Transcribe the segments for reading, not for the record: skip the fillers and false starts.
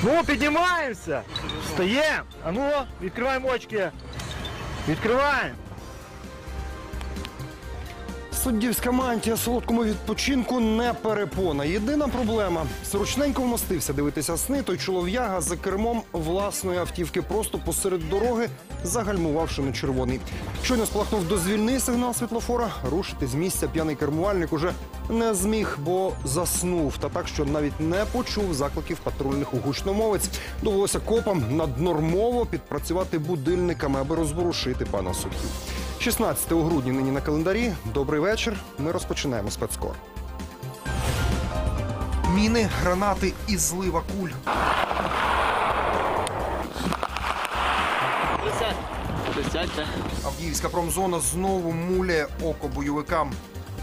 Ну, піднімаємося. Встаємо. А ну, відкриваємо очки. Відкриваємо. Суддівська мантія солодкому відпочинку не перепона. Єдина проблема – зручненько вмостився дивитися сни той чолов'яга за кермом власної автівки просто посеред дороги, загальмувавши на червоний. Щойно спалахнув дозвільний сигнал світлофора, рушити з місця п'яний кермувальник уже не зміг, бо заснув. Та так, що навіть не почув закликів патрульних у гучномовець. Довелося копам наднормово підпрацювати будильниками, аби розворушити пана суддю. 16 грудня нині на календарі. Добрий вечір. Ми розпочинаємо спецкор. Міни, гранати і злива куль. Присядьте. Авдіївська промзона знову муляє око бойовикам.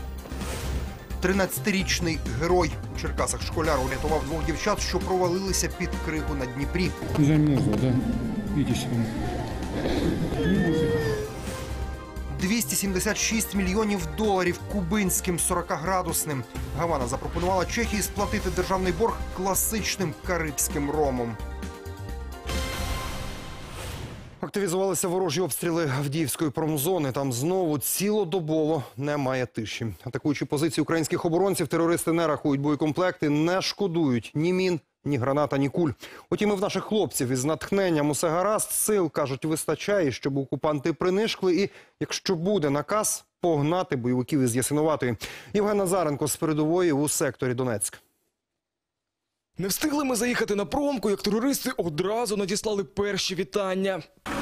13-річний герой у Черкасах школяр урятував двох дівчат, що провалилися під кригу на Дніпрі. Замерзла, да. Видишь, 276 мільйонів доларів кубинським 40-градусним. Гавана запропонувала Чехії сплатити державний борг класичним карибським ромом. Активізувалися ворожі обстріли Авдіївської промзони. Там знову цілодобово немає тиші. Атакуючи позиції українських оборонців, терористи не рахують боєкомплекти, не шкодують ні мін, ні граната, ні куль. Утім, і в наших хлопців із натхненням усе гаразд, сил, кажуть, вистачає, щоб окупанти принишкли і, якщо буде наказ, погнати бойовиків із Ясиноватої. Євген Назаренко з передової у секторі Донецьк. Не встигли ми заїхати на промку, як терористи одразу надіслали перші вітання.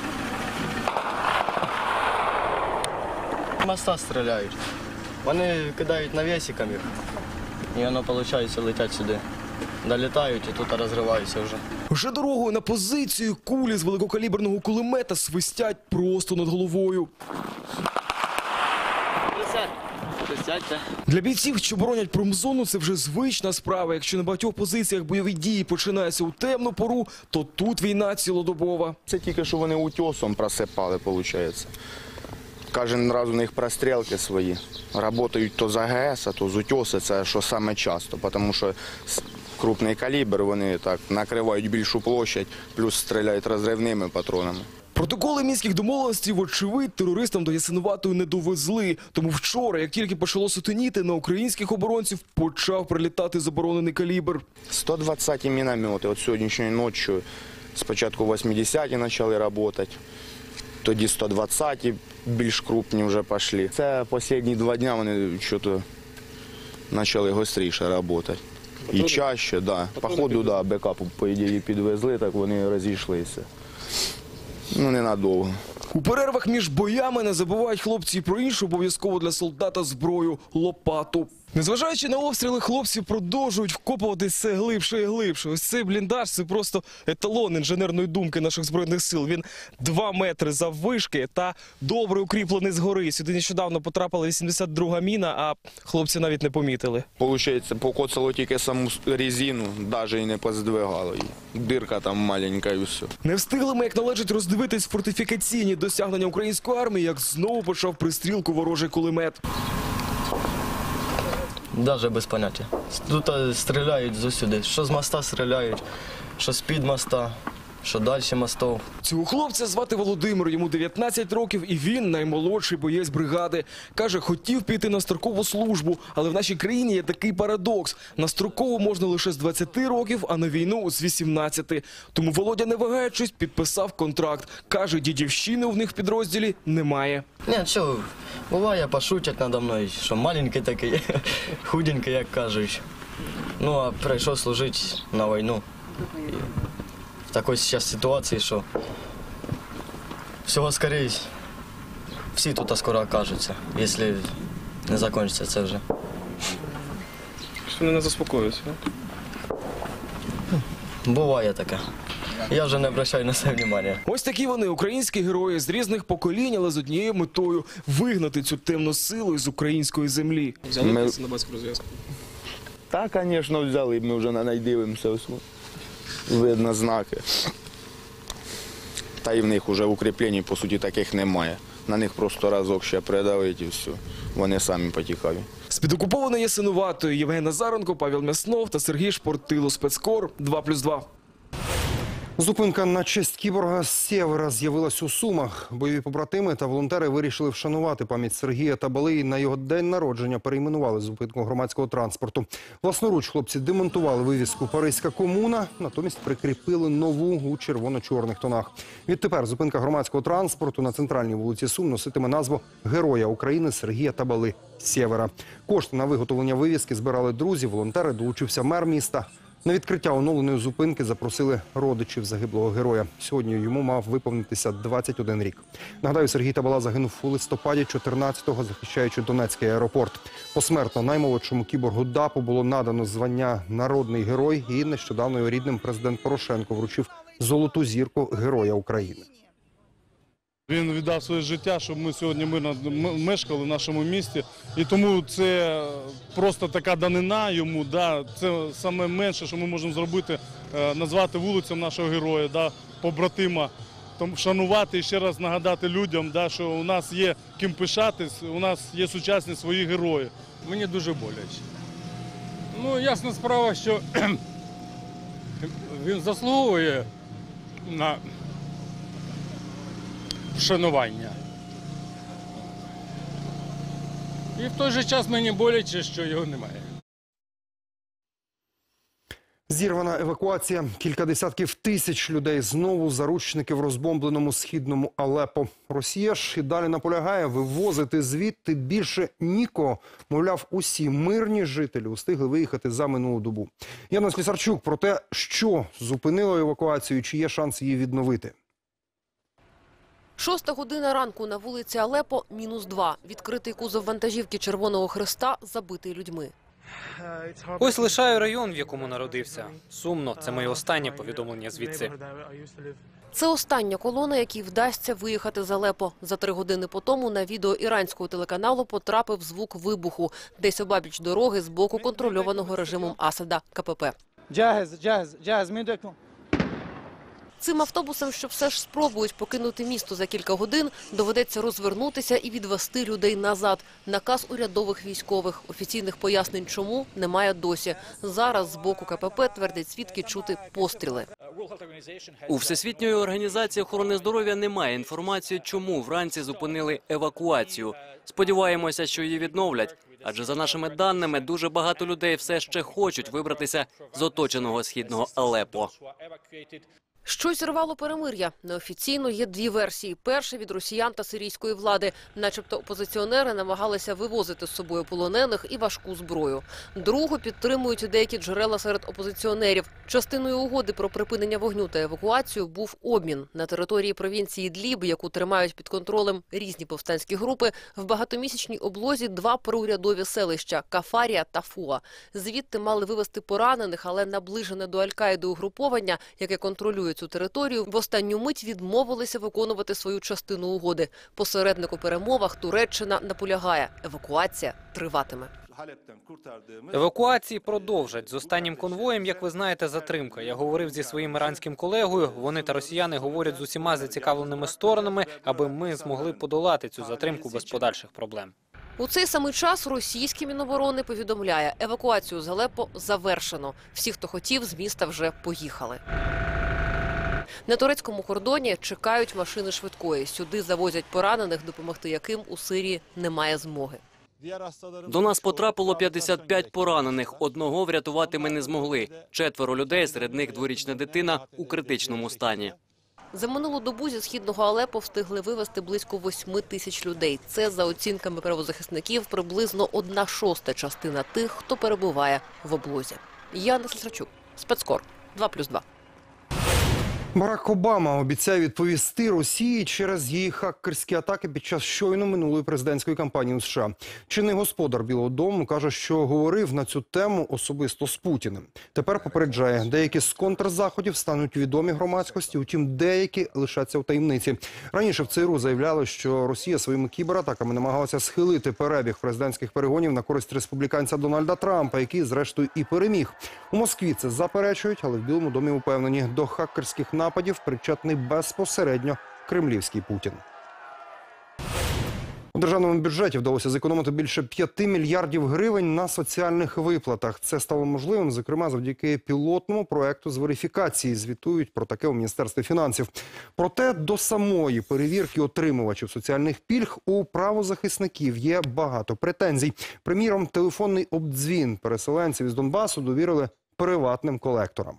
Моста стріляють. Вони кидають навісиками їх. І воно, виходить, летять сюди. Долітають і тут розриваються вже. Вже дорогою на позицію кулі з великокаліберного кулемета свистять просто над головою. Присядьте. Для бійців, що боронять промзону, це вже звична справа. Якщо на багатьох позиціях бойові дії починаються у темну пору, то тут війна цілодобова. Це тільки, що вони утьосом просипали, виходить. Кожен раз у них прострілки свої. Работають то з АГС, а то з утьоси, це що саме часто, тому що крупний калібр, вони так накривають більшу площадь, плюс стріляють розривними патронами. Протоколи мінських домовленостей, вочевидь, терористам до Ясиноватої не довезли. Тому вчора, як тільки почало сутеніти, на українських оборонців почав прилітати заборонений калібр. 120-ті міномети. От сьогоднішньої ночі спочатку 80-ті почали працювати, тоді 120-ті більш крупні вже пішли. Це останні 2 дні вони щось почали гостріше працювати. І чаще, да. Походу, да, бекап, по ідеї, підвезли, так вони розійшлися. Ну, ненадовго. У перервах між боями не забувають хлопці і про іншу обов'язково для солдата зброю – лопату. Незважаючи на обстріли, хлопці продовжують вкопувати все глибше і глибше. Ось цей бліндаж – це просто еталон інженерної думки наших Збройних сил. Він 2 метри заввишки та добре укріплений згори. Сюди нещодавно потрапила 82-га міна, а хлопці навіть не помітили. Получається, покоцало тільки саму резину, навіть і не поздвигало її. Дирка там маленька і все. Не встигли ми, як належить, роздивитись фортифікаційні досягнення української армії, як знову почав пристрілку ворожий кулемет. Навіть без поняття. Тут стріляють зусюди. Що з моста стріляють, що з-під моста, що далі мостов. Цього хлопця звати Володимир, йому 19 років, і він наймолодший боєць бригади. Каже, хотів піти на строкову службу, але в нашій країні є такий парадокс. На строкову можна лише з 20 років, а на війну з 18. Тому Володя, не вагаючись, підписав контракт. Каже, дідівщини в них в підрозділі немає. Ні, що, буває, пошутять надо мною, що маленький такий, худенький, як кажуть. Ну, а прийшов служити на війну. В такій зараз ситуації, що всього скоріше всі тут скоро окажуться, якщо не закінчиться це вже. Що не заспокоюються, да? Буває таке. Я вже не обращаю на це уваги. Ось такі вони, українські герої з різних поколінь, але з однією метою – вигнати цю темну силу із української землі. Взяли на батьку розв'язку? Так, звісно, взяли, ми вже дивимося, видно знаки. Та і в них вже укріплень, по суті, таких немає. На них просто разок ще придавить і все. Вони самі потікають. З-під окупованої Ясиноватої Євген Назаренко, Павел Мяснов та Сергій Шпортило. Спецкор 2+2. Зупинка на честь кіборга з Сєвера з'явилась у Сумах. Бойові побратими та волонтери вирішили вшанувати пам'ять Сергія Табали і на його день народження перейменували зупинку громадського транспорту. Власноруч хлопці демонтували вивіску «Паризька комуна», натомість прикріпили нову у червоно-чорних тонах. Відтепер зупинка громадського транспорту на центральній вулиці Сум носитиме назву Героя України Сергія Табали з Сєвера. Кошти на виготовлення вивіски збирали друзі, волонтери, долучився мер міста. На відкриття оновленої зупинки запросили родичів загиблого героя. Сьогодні йому мав виповнитися 21 рік. Нагадаю, Сергій Табала загинув у листопаді 14-го, захищаючи Донецький аеропорт. Посмертно наймолодшому кіборгу ДАПу було надано звання «Народний герой» і нещодавно його рідним президент Порошенко вручив золоту зірку Героя України. Він віддав своє життя, щоб ми сьогодні мирно мешкали в нашому місті. І тому це просто така данина йому. Да, це саме менше, що ми можемо зробити, назвати вулицям нашого героя, да, побратима. Вшанувати і ще раз нагадати людям, да, що у нас є ким пишатись, у нас є сучасні свої герої. Мені дуже боляче. Ну, ясна справа, що він заслуговує на вшанування. І в той же час мені боляче, що його немає. Зірвана евакуація. Кілька десятків тисяч людей знову заручники в розбомбленому східному Алеппо. Росія ж і далі наполягає вивозити звідти більше нікого. Мовляв, усі мирні жителі встигли виїхати за минулу добу. Яна Слісарчук про те, що зупинило евакуацію, чи є шанс її відновити. 6 година ранку на вулиці Алеппо -2. Відкритий кузов вантажівки Червоного Хреста забитий людьми. Ось лишаю район, в якому народився. Сумно, це моє останнє повідомлення звідси. Це остання колона, якій вдасться виїхати з Алеппо. За 3 години по тому на відео іранського телеканалу потрапив звук вибуху. Десь обабіч дороги з боку контрольованого режимом Асада КПП. Цим автобусам, що все ж спробують покинути місто за кілька годин, доведеться розвернутися і відвести людей назад. Наказ урядових військових. Офіційних пояснень чому немає досі. Зараз з боку КПП, твердять свідки, чути постріли. У Всесвітньої організації охорони здоров'я немає інформації, чому вранці зупинили евакуацію. Сподіваємося, що її відновлять. Адже за нашими даними, дуже багато людей все ще хочуть вибратися з оточеного східного Алеппо. Щось зірвало перемир'я. Неофіційно є 2 версії. Перша – від росіян та сирійської влади. Начебто опозиціонери намагалися вивозити з собою полонених і важку зброю. Другу підтримують деякі джерела серед опозиціонерів. Частиною угоди про припинення вогню та евакуацію був обмін. На території провінції Ідліб, яку тримають під контролем різні повстанські групи, в багатомісячній облозі 2 проурядові селища – Кафарія та Фуа. Звідти мали вивезти поранених, але наближене до Аль-Каїди угруповання, яке контролює цю територію, в останню мить відмовилися виконувати свою частину угоди. Посередник у перемовах Туреччина наполягає – евакуація триватиме. Евакуації продовжать. З останнім конвоєм, як ви знаєте, затримка. Я говорив зі своїм іранським колегою, вони та росіяни говорять з усіма зацікавленими сторонами, аби ми змогли подолати цю затримку без подальших проблем. У цей самий час російське Міноборони повідомляє – евакуацію з Алеппо завершено. Всі, хто хотів, з міста вже поїхали. На турецькому кордоні чекають машини швидкої. Сюди завозять поранених, допомогти яким у Сирії немає змоги. До нас потрапило 55 поранених. Одного врятувати ми не змогли. 4 людей, серед них 2-річна дитина, у критичному стані. За минулу добу зі східного Алеппо встигли вивезти близько 8 тисяч людей. Це, за оцінками правозахисників, приблизно 1/6 частина тих, хто перебуває в облозі. Яна Слісарчук, Спецкор, 2+2. Барак Обама обіцяє відповісти Росії через її хакерські атаки під час щойно минулої президентської кампанії у США. Чинний господар Білого дому каже, що говорив на цю тему особисто з Путіним. Тепер попереджає, деякі з контрзаходів стануть відомі громадськості, утім деякі лишаться в таємниці. Раніше в ЦРУ заявляли, що Росія своїми кібератаками намагалася схилити перебіг президентських перегонів на користь республіканця Дональда Трампа, який зрештою і переміг. У Москві це заперечують, але в Білому домі упевнені, до хакерських нападів причетний безпосередньо кремлівський Путін. У державному бюджеті вдалося зекономити більше 5 мільярдів гривень на соціальних виплатах. Це стало можливим, зокрема, завдяки пілотному проекту з верифікації. Звітують про таке у Міністерстві фінансів. Проте до самої перевірки отримувачів соціальних пільг у правозахисників є багато претензій. Приміром, телефонний обдзвін переселенців із Донбасу довірили приватним колекторам.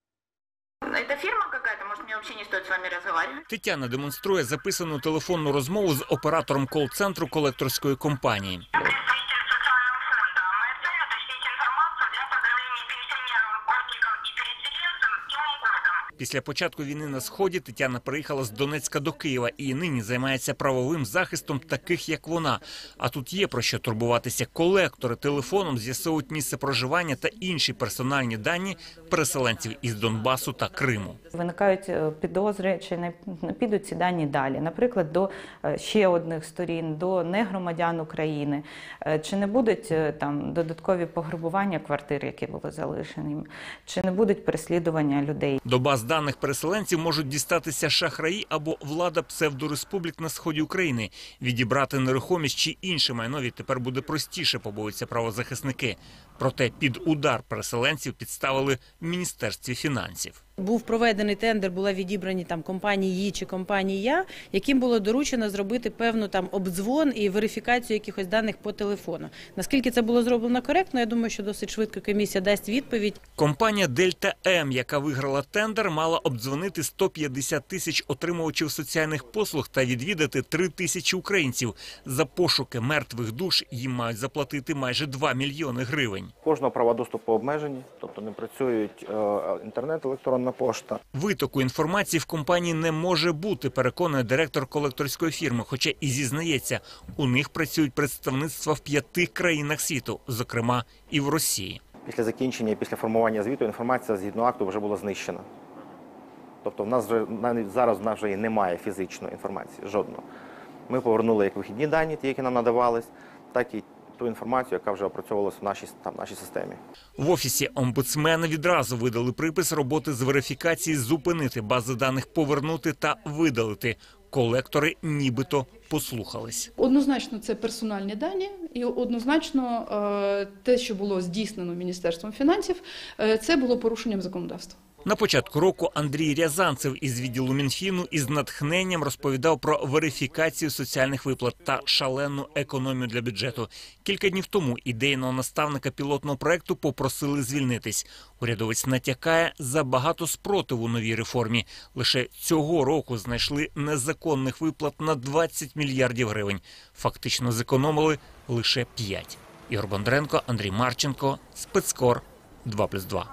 Это фирма какая-то, может, мне вообще не стоит с вами разговаривать? Тетяна демонструє записану телефонну розмову з оператором кол-центру колекторської компанії. Представитель социального фонда. Моя цель – уточнить информацию для поздравления пенсионеров, работников и переселенцев с Новым годом. Після початку війни на Сході Тетяна приїхала з Донецька до Києва і нині займається правовим захистом таких, як вона. А тут є про що турбуватися. Колектори телефоном з'ясовують місце проживання та інші персональні дані переселенців із Донбасу та Криму. Виникають підозри, чи не підуть ці дані далі. Наприклад, до ще одних сторін, до негромадян України. Чи не будуть там додаткові пограбування квартир, які були залишені, чи не будуть переслідування людей. До баз даних переселенців можуть дістатися шахраї або влада псевдореспублік на сході України. Відібрати нерухомість чи інше майно відтепер буде простіше, побоюються правозахисники. Проте під удар переселенців підставили в Міністерстві фінансів. Був проведений тендер, були відібрані там компанії «Ї» чи компанії «Я», яким було доручено зробити певну там обдзвон і верифікацію якихось даних по телефону. Наскільки це було зроблено коректно, я думаю, що досить швидко комісія дасть відповідь. Компанія «Дельта М», яка виграла тендер, мала обдзвонити 150 тисяч отримувачів соціальних послуг та відвідати 3 тисячі українців. За пошуки мертвих душ їм мають заплатити майже 2 мільйони гривень. Кожного права доступу обмежені, тобто не працюють інтернет, електронна пошта. Витоку інформації в компанії не може бути, переконує директор колекторської фірми, хоча і зізнається, у них працюють представництва в 5 країнах світу, зокрема і в Росії. Після закінчення, після формування звіту інформація згідно акту вже була знищена. Тобто в нас зараз вже немає фізичної інформації, жодної. Ми повернули як вихідні дані, ті, які нам надавались, так і ту інформацію, яка вже опрацьовувалася в нашій системі. В Офісі омбудсмена відразу видали припис роботи з верифікації зупинити, бази даних повернути та видалити. Колектори нібито послухались. Однозначно це персональні дані і однозначно те, що було здійснено Міністерством фінансів, це було порушенням законодавства. На початку року Андрій Рязанцев із відділу Мінфіну із натхненням розповідав про верифікацію соціальних виплат та шалену економію для бюджету. Кілька днів тому ідейного наставника пілотного проекту попросили звільнитись. Урядовець натякає, забагато спротиву новій реформі. Лише цього року знайшли незаконних виплат на 20 мільярдів гривень. Фактично зекономили лише 5. Ігор Бондаренко, Андрій Марченко, Спецкор 2+2.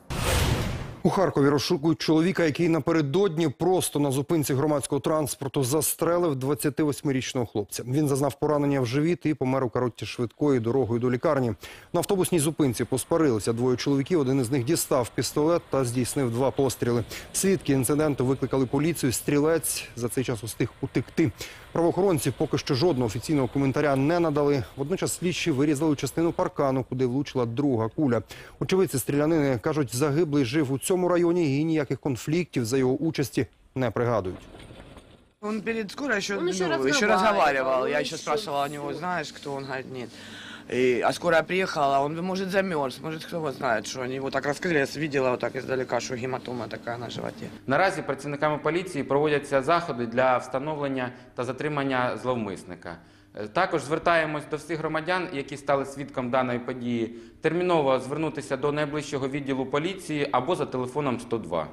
У Харкові розшукують чоловіка, який напередодні просто на зупинці громадського транспорту застрелив 28-річного хлопця. Він зазнав поранення в живіт і помер у кареті швидкої дорогою до лікарні. На автобусній зупинці посварилися двоє чоловіків, один із них дістав пістолет та здійснив 2 постріли. Свідки інциденту викликали поліцію, стрілець за цей час устиг утекти. Правоохоронці поки що жодного офіційного коментаря не надали. Водночас слідчі вирізали частину паркану, куди влучила друга куля. Очевидці стрілянини кажуть, загиблий жив у цьому районі і ніяких конфліктів за його участі не пригадують. Он перед скорой еще разговаривал. Я еще спрашивала у него, знаешь, кто? Он говорит, нет. А скорая приехала, он, может, замерз, может, кто его знает, что они его так рассказали, я видела вот так издалека, что гематома такая на животе. Наразі працівниками поліції проводяться заходи для встановлення та затримання зловмисника. Також звертаємось до всіх громадян, які стали свідком даної події, терміново звернутися до найближчого відділу поліції або за телефоном 102.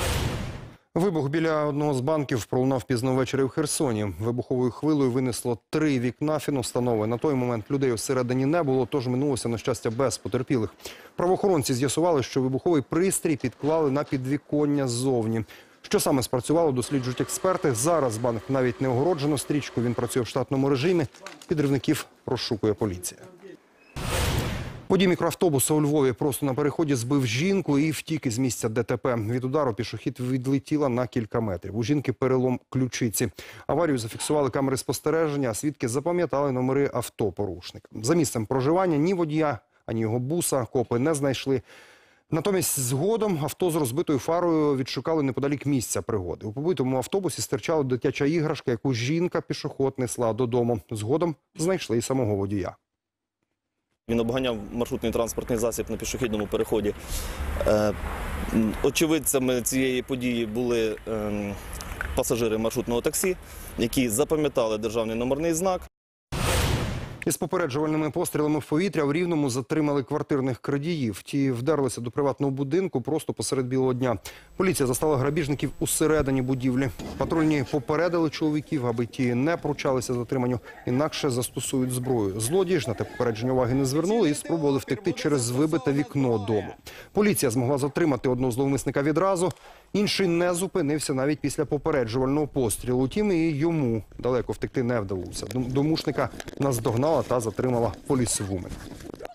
Вибух біля одного з банків пролунав пізно ввечері в Херсоні. Вибуховою хвилею винесло 3 вікна фінустанови. На той момент людей всередині не було, тож минулося, на щастя, без потерпілих. Правоохоронці з'ясували, що вибуховий пристрій підклали на підвіконня ззовні. Що саме спрацювало, досліджують експерти. Зараз банк навіть не огороджено стрічкою, він працює в штатному режимі. Підривників розшукує поліція. Водій мікроавтобуса у Львові просто на переході збив жінку і втік із місця ДТП. Від удару пішохід відлетіла на кілька метрів. У жінки перелом ключиці. Аварію зафіксували камери спостереження, а свідки запам'ятали номери авто порушника. За місцем проживання ні водія, ані його буса копи не знайшли. Натомість згодом авто з розбитою фарою відшукали неподалік місця пригоди. У побитому автобусі стирчала дитяча іграшка, яку жінка-пішохід несла додому. Згодом знайшли і самого водія. Він обганяв маршрутний транспортний засіб на пішохідному переході. Очевидцями цієї події були пасажири маршрутного таксі, які запам'ятали державний номерний знак. Із попереджувальними пострілами в повітря в Рівному затримали квартирних крадіїв. Ті вдерлися до приватного будинку просто посеред білого дня. Поліція застала грабіжників усередині будівлі. Патрульні попередили чоловіків, аби ті не пручалися затриманню, інакше застосують зброю. Злодії ж на те попередження уваги не звернули і спробували втекти через вибите вікно дому. Поліція змогла затримати одного зловмисника відразу. Інший не зупинився навіть після попереджувального пострілу. Утім, і йому далеко втекти не вдалося. Домушника наздогнала та затримала поліція в Умані.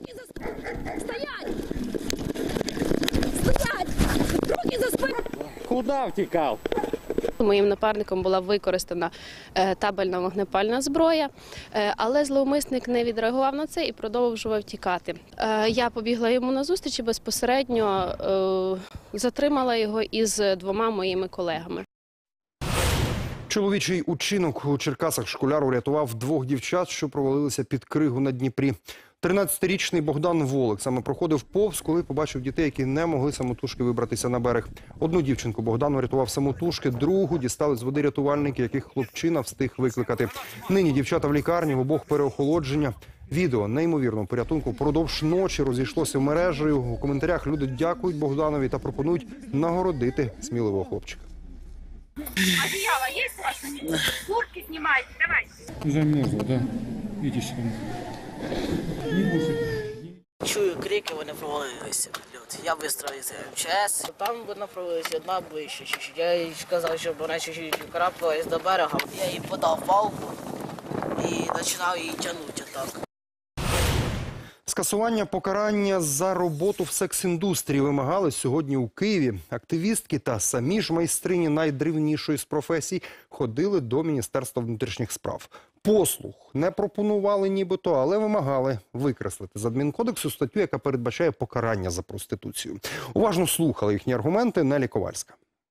Куди втікав? Моїм напарником була використана табельна вогнепальна зброя, але зловмисник не відреагував на це і продовжував тікати. Я побігла йому назустріч і безпосередньо затримала його із 2 моїми колегами. Чоловічий учинок у Черкасах. Школяр урятував 2 дівчат, що провалилися під кригу на Дніпрі. 13-річний Богдан Волик саме проходив повз, коли побачив дітей, які не могли самотужки вибратися на берег. Одну дівчинку Богдан урятував самотужки, другу дістали з води рятувальники, яких хлопчина встиг викликати. Нині дівчата в лікарні, в обох переохолодження. Відео неймовірного порятунку впродовж ночі розійшлося мережею. У коментарях люди дякують Богданові та пропонують нагородити сміливого хлопчика. Одеяло есть ваше? Куртки снимайте, давайте. Замерзла, да? Видите, что Чую крики, вони провалилися. Я вистроївся в ЧС. Там вона провалилася одна ближче. Я їй сказав, щоб вона чуть-чуть вкрапилась до берега. Я їй подав палку і починав її тягнути так. Скасування покарання за роботу в секс-індустрії вимагали сьогодні у Києві. Активістки та самі ж майстрині найдревнішої з професій ходили до Міністерства внутрішніх справ. Послуг не пропонували нібито, але вимагали викреслити з адмінкодексу статтю, яка передбачає покарання за проституцію. Уважно слухали їхні аргументи Нелі Ковальська.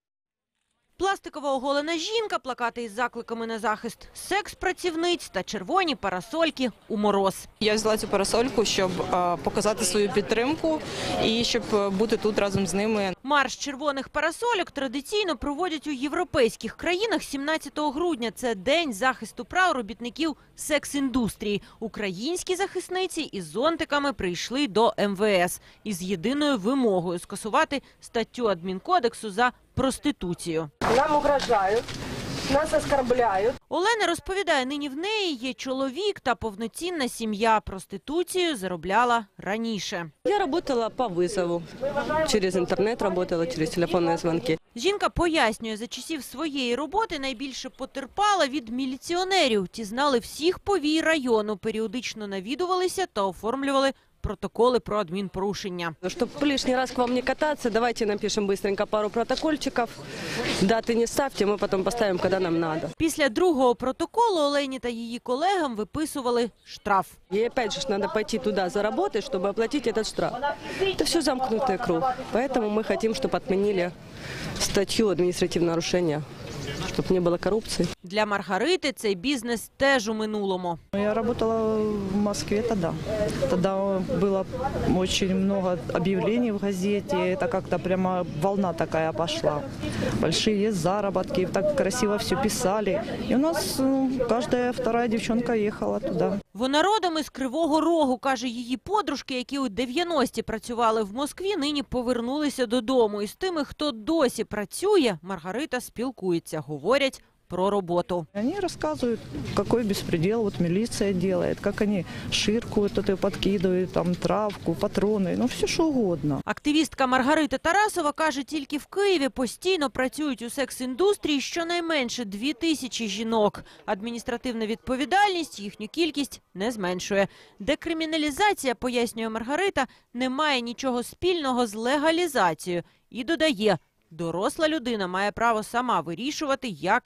Пластикова оголена жінка, плакати із закликами на захист секс-працівниць та червоні парасольки у мороз. Я взяла цю парасольку, щоб показати свою підтримку і щоб бути тут разом з ними. Марш червоних парасольок традиційно проводять у європейських країнах 17 грудня. Це День захисту прав робітників секс-індустрії. Українські захисниці із зонтиками прийшли до МВС із єдиною вимогою – скасувати статтю адмінкодексу за проституцію. Нам угрожають, нас оскорбляють. Олена розповідає, нині в неї є чоловік та повноцінна сім'я. Проституцією заробляла раніше. Я працювала по визову. Через інтернет працювала, через телефонні дзвінки. Жінка пояснює, за часів своєї роботи найбільше потерпала від міліціонерів. Ті знали всіх повій району, періодично навідувалися та оформлювали протоколи про адмінпорушення. Щоб лишній раз к вам не кататися, давайте напишемо швидко пару протокольчиків. Дати не ставте, ми потім поставимо, коли нам треба. Після другого протоколу Олені та її колегам виписували штраф. І опять же треба піти туди заробити, щоб оплатити цей штраф. Це все замкнутий круг. Тому ми хочемо, щоб відмінили статтю адміністративного порушення, щоб не було корупції. Для Маргарити цей бізнес теж у минулому. Я працювала в Москве тогда. Тогда было очень много объявлений в газете. Это как-то прямо волна такая пошла. Большие заработки, так красиво все писали. И у нас каждая вторая девчонка ехала туда. Вона родом із Кривого Рогу, каже, її подружки, які у 90-ті працювали в Москві, нині повернулися додому. І з тими, хто досі працює, Маргарита спілкується, говорять про роботу. Они рассказывают, какой беспредел вот милиция делает, как они ширкуют, подкидывают там травку, патроны, ну все что угодно. Активістка Маргарита Тарасова каже, тільки в Києві постійно працюють у секс-індустрії щонайменше 2000 жінок. Адміністративна відповідальність їхню кількість не зменшує. Декриміналізація, пояснює Маргарита, не має нічого спільного з легалізацією. І додає, доросла людина має право сама вирішувати, як їй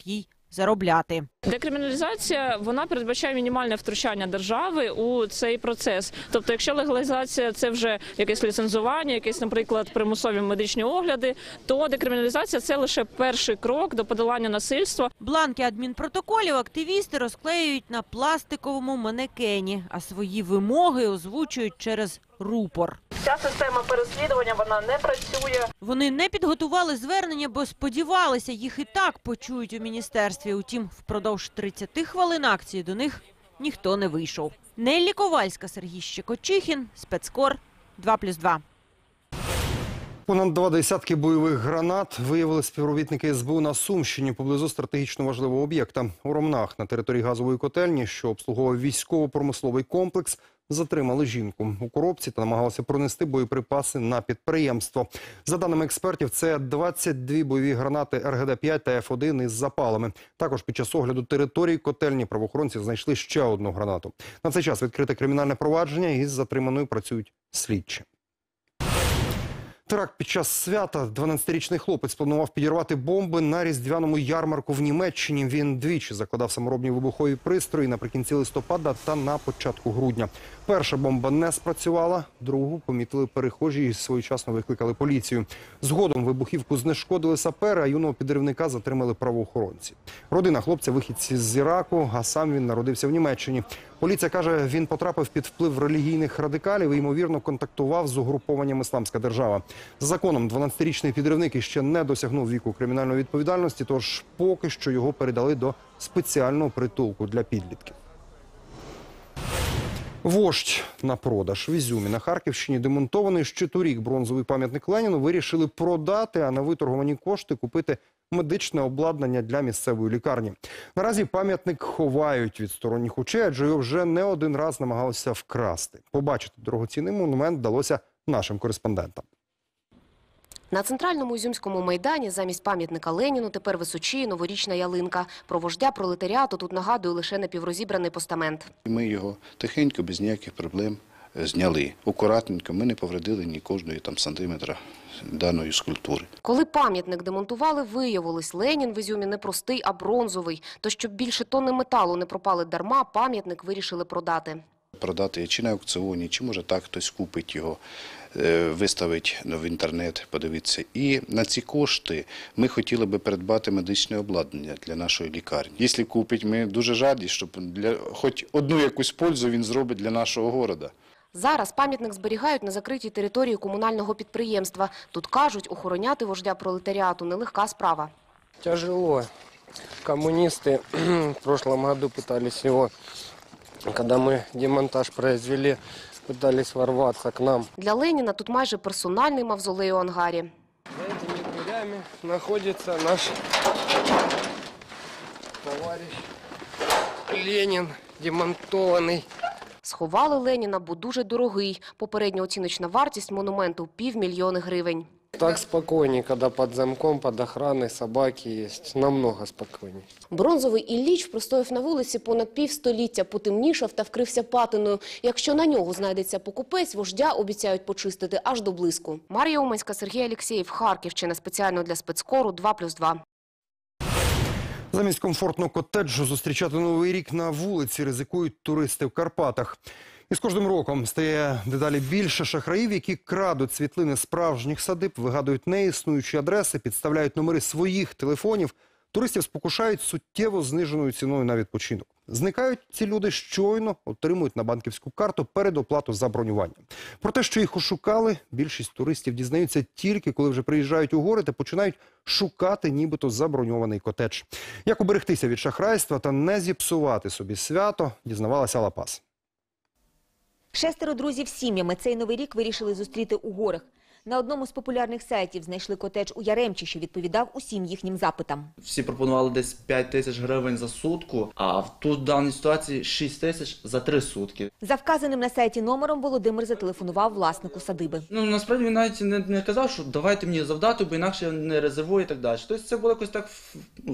заробляти. Декриміналізація, вона передбачає мінімальне втручання держави у цей процес. Тобто, якщо легалізація – це вже якесь ліцензування, якісь, наприклад, примусові медичні огляди, то декриміналізація – це лише перший крок до подолання насильства. Бланки адмінпротоколів активісти розклеюють на пластиковому манекені, а свої вимоги озвучують через рупор. Ця система переслідування, вона не працює. Вони не підготували звернення, бо сподівалися, їх і так почують у міністерстві. Утім, впродовж 30 хвилин акції до них ніхто не вийшов. Неллі Ковальська, Сергій Щекочихін, Спецкор, 2+2. Понад 2 десятки бойових гранат виявили співробітники СБУ на Сумщині поблизу стратегічно важливого об'єкта. У Ромнах на території газової котельні, що обслуговував військово-промисловий комплекс, затримали жінку у коробці та намагалися пронести боєприпаси на підприємство. За даними експертів, це 22 бойові гранати РГД-5 та Ф1 із запалами. Також під час огляду території котельні правоохоронці знайшли ще одну гранату. На цей час відкрите кримінальне провадження і з затриманою працюють слідчі. Теракт під час свята. 12-річний хлопець планував підірвати бомби на різдвяному ярмарку в Німеччині. Він двічі закладав саморобні вибухові пристрої наприкінці листопада та на початку грудня. Перша бомба не спрацювала, другу помітили перехожі і своєчасно викликали поліцію. Згодом вибухівку знешкодили сапери, а юного підривника затримали правоохоронці. Родина хлопця – вихідці з Іраку, а сам він народився в Німеччині. Поліція каже, він потрапив під вплив релігійних радикалів і, ймовірно, контактував з угрупованням «Ісламська держава». За законом, 12-річний підривник іще не досягнув віку кримінальної відповідальності, тож поки що його передали до спеціального притулку для підлітків. Вождь на продаж. В Ізюмі на Харківщині демонтований ще торік бронзовий пам'ятник Леніну вирішили продати, а на виторговані кошти купити медичне обладнання для місцевої лікарні. Наразі пам'ятник ховають від сторонніх очей, адже його вже не один раз намагалися вкрасти. Побачити дорогоцінний монумент вдалося нашим кореспондентам. На центральному Ізюмському майдані замість пам'ятника Леніну тепер височіє новорічна ялинка. Про вождя пролетаріату тут нагадує лише напіврозібраний постамент. Ми його тихенько, без ніяких проблем зняли. Акуратненько, ми не повредили ні кожної сантиметра даної скульптури. Коли пам'ятник демонтували, виявилось, Ленін в Ізюмі не простий, а бронзовий. То щоб більше тонни металу не пропали дарма, пам'ятник вирішили продати. Продати чи на аукціоні, чи може так хтось купить його, виставить в інтернет, подивитися. І на ці кошти ми хотіли би придбати медичне обладнання для нашої лікарні. Якщо купить, ми дуже раді, щоб хоч одну якусь пользу він зробить для нашого міста. Зараз пам'ятник зберігають на закритій території комунального підприємства. Тут, кажуть, охороняти вождя пролетаріату – нелегка справа. Тяжело. Коммунисты в прошлом году пытались его, когда мы демонтаж произвели, пытались ворваться к нам. Для Леніна тут майже персональний мавзолей у ангарі. За этими дверями находится наш товарищ Ленин, демонтованный. Сховали Леніна, бо дуже дорогий. Попередня оціночна вартість монументу – 500 000 гривень. Так спокойнее, когда под замком, под охраной собаки есть. Намного спокойнее. Бронзовий Ілліч простояв на вулиці понад півстоліття, потемнішав та вкрився патиною. Якщо на нього знайдеться покупець, вождя обіцяють почистити аж до блиску. Марія Уманська, Сергій Алєксєєв, Харківщина. Спеціально для спецкору 2+2. Замість комфортного котеджу зустрічати Новий рік на вулиці ризикують туристи в Карпатах. І з кожним роком стає дедалі більше шахраїв, які крадуть світлини справжніх садиб, вигадують неіснуючі адреси, підставляють номери своїх телефонів. Туристів спокушають суттєво зниженою ціною на відпочинок. Зникають ці люди щойно, отримують на банківську карту передоплату за бронювання. Про те, що їх ошукали, більшість туристів дізнаються тільки, коли вже приїжджають у гори та починають шукати нібито заброньований котедж. Як уберегтися від шахрайства та не зіпсувати собі свято, дізнавалася Алла Пас. 6 друзів з сім'ями цей Новий рік вирішили зустріти у горах. На одному з популярних сайтів знайшли котедж у Яремчі, що відповідав усім їхнім запитам. Всі пропонували десь 5 тисяч гривень за сутку, а тут в даній ситуації 6 тисяч за 3 сутки. За вказаним на сайті номером Володимир зателефонував власнику садиби. Насправді він навіть не казав, що давайте мені завдати, бо інакше я не резервую і так далі. Тобто це було якось так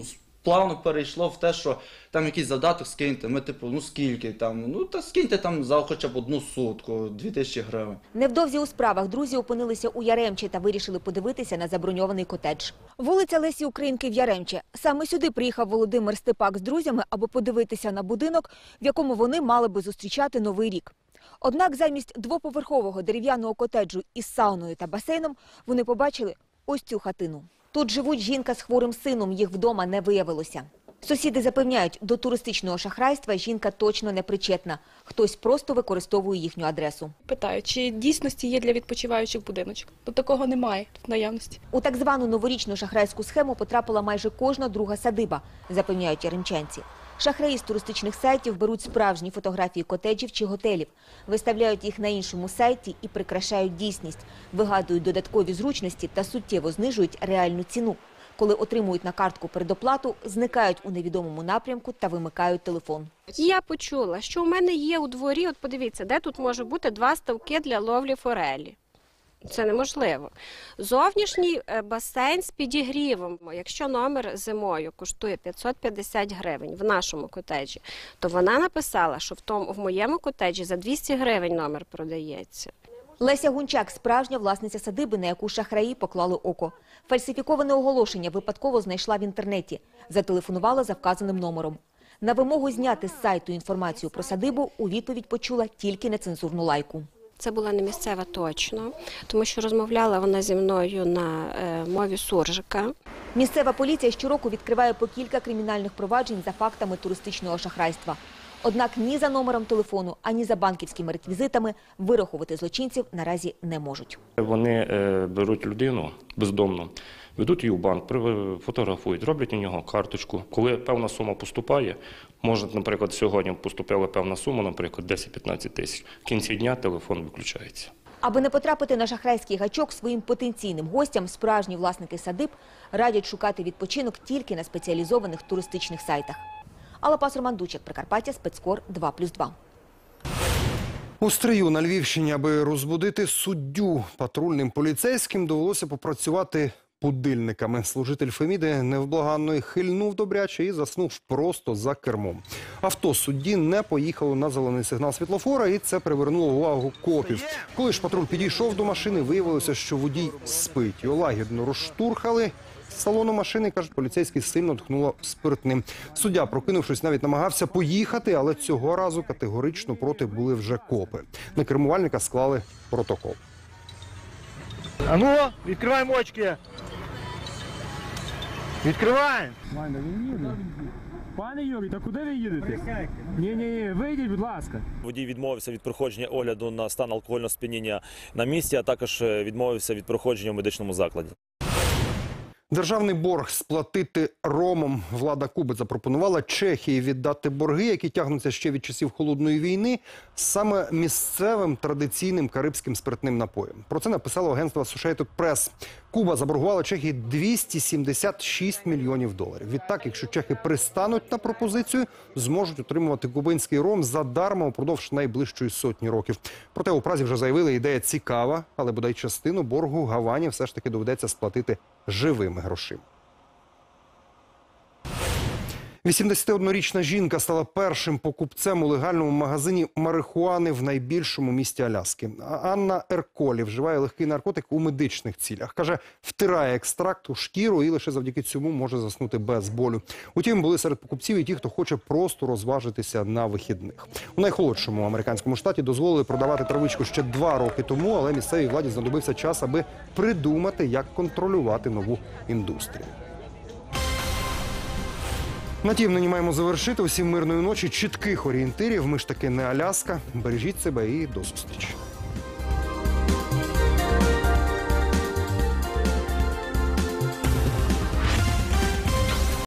плавно перейшло в те, що там якийсь завдаток скиньте. Ми типу, ну скільки там, ну та скиньте там за хоча б 1 сутку, 2000 гривень. Невдовзі у справах друзі опинилися у Яремчі та вирішили подивитися на заброньований котедж. Вулиця Лесі Українки в Яремчі. Саме сюди приїхав Володимир Степак з друзями, аби подивитися на будинок, в якому вони мали би зустрічати Новий рік. Однак замість двоповерхового дерев'яного котеджу із сауною та басейном вони побачили ось цю хатину. Тут живуть жінка з хворим сином, їх вдома не виявилося. Сусіди запевняють, до туристичного шахрайства жінка точно не причетна. Хтось просто використовує їхню адресу. Питаю, чи дійсності є для відпочиваючих будиночок? То такого немає в наявності. У так звану новорічну шахрайську схему потрапила майже кожна друга садиба, запевняють яремчанці. Шахраї з туристичних сайтів беруть справжні фотографії котеджів чи готелів, виставляють їх на іншому сайті і прикрашають дійсність, вигадують додаткові зручності та суттєво знижують реальну ціну. Коли отримують на картку передоплату, зникають у невідомому напрямку та вимикають телефон. Я почула, що у мене є у дворі, от подивіться, де тут може бути 2 ставки для ловлі форелі. Це неможливо. Зовнішній басейн з підігрівом. Якщо номер зимою коштує 550 гривень в нашому котеджі, то вона написала, що в моєму котеджі за 200 гривень номер продається. Леся Гунчак – справжня власниця садиби, на яку шахраї поклали око. Фальсифіковане оголошення випадково знайшла в інтернеті. Зателефонувала за вказаним номером. На вимогу зняти з сайту інформацію про садибу у відповідь почула тільки нецензурну лайку. Це була не місцева точно, тому що розмовляла вона зі мною на мові суржика. Місцева поліція щороку відкриває по кілька кримінальних проваджень за фактами туристичного шахрайства. Однак ні за номером телефону, ані за банківськими реквізитами вирахувати злочинців наразі не можуть. Вони беруть людину бездомну, ведуть її в банк, фотографують, роблять у нього карточку. Коли певна сума поступає, може, наприклад, сьогодні поступила певна сума, наприклад, 10-15 тисяч, в кінці дня телефон виключається. Аби не потрапити на шахрайський гачок, своїм потенційним гостям справжні власники садиб радять шукати відпочинок тільки на спеціалізованих туристичних сайтах. Алла Пас-Роман Дучик, Прикарпаття, Спецкор 2+2. У Стрию на Львівщині, аби розбудити суддю, патрульним поліцейським довелося попрацювати будильниками. Служитель Феміди невблаганної хильнув добряче і заснув просто за кермом. Авто судді не поїхало на зелений сигнал світлофора, і це привернуло увагу копів. Коли ж патруль підійшов до машини, виявилося, що водій спить. Його лагідно розштурхали. З салону машини, кажуть, поліцейський сильно тхнуло спиртним. Суддя, прокинувшись, навіть намагався поїхати, але цього разу категорично проти були вже копи. На кермувальника склали протокол. Ану, відкриваємо очки. Відкриваємо. Пане Юрій, та куди ви їдете? Ні, вийдіть, будь ласка. Водій відмовився від проходження огляду на стан алкогольного сп'яніння на місці, а також відмовився від проходження в медичному закладі. Державний борг сплатити ромам. Влада Куби запропонувала Чехії віддати борги, які тягнуться ще від часів Холодної війни, саме місцевим традиційним карибським спиртним напоєм. Про це написало агентство Associated Press. Куба заборгувала Чехії $276 мільйонів. Відтак, якщо чехи пристануть на пропозицію, зможуть отримувати кубинський ром задарма упродовж найближчої 100 років. Проте у Празі вже заявили, ідея цікава, але бодай частину боргу Гавані все ж таки доведеться сплатити живими грошима. 81-річна жінка стала першим покупцем у легальному магазині марихуани в найбільшому місті Аляски. Анна Ерколі вживає легкий наркотик у медичних цілях. Каже, втирає екстракт у шкіру і лише завдяки цьому може заснути без болю. Утім, були серед покупців і ті, хто хоче просто розважитися на вихідних. У найхолодшому американському штаті дозволили продавати травичку ще 2 роки тому, але місцевій владі знадобився час, аби придумати, як контролювати нову індустрію. На тім нині маємо завершити. Усім мирної ночі, чітких орієнтирів. Ми ж таки не Аляска. Бережіть себе і до зустрічі.